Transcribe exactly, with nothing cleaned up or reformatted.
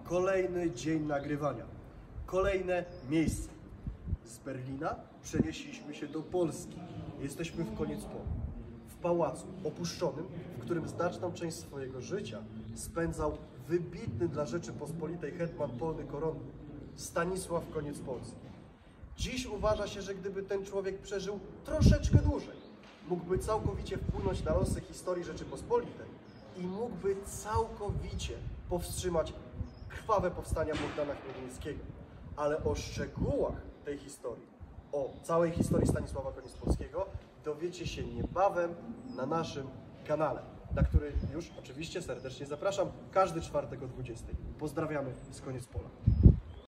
Kolejny dzień nagrywania, kolejne miejsce. Z Berlina przenieśliśmy się do Polski. Jesteśmy w Koniecpolu, w pałacu opuszczonym, w którym znaczną część swojego życia spędzał wybitny dla Rzeczypospolitej hetman polny koronny Stanisław Koniecpolski. Dziś uważa się, że gdyby ten człowiek przeżył troszeczkę dłużej, mógłby całkowicie wpłynąć na losy historii Rzeczypospolitej i mógłby całkowicie powstrzymać krwawe powstania Bogdana Chmielnickiego. Ale o szczegółach tej historii, o całej historii Stanisława Koniecpolskiego dowiecie się niebawem na naszym kanale, na który już oczywiście serdecznie zapraszam każdy czwartek o dwudziestej. Pozdrawiamy z Koniecpola.